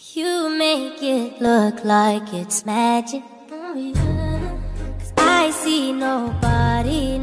You make it look like it's magic. Oh, yeah. 'Cause I see nobody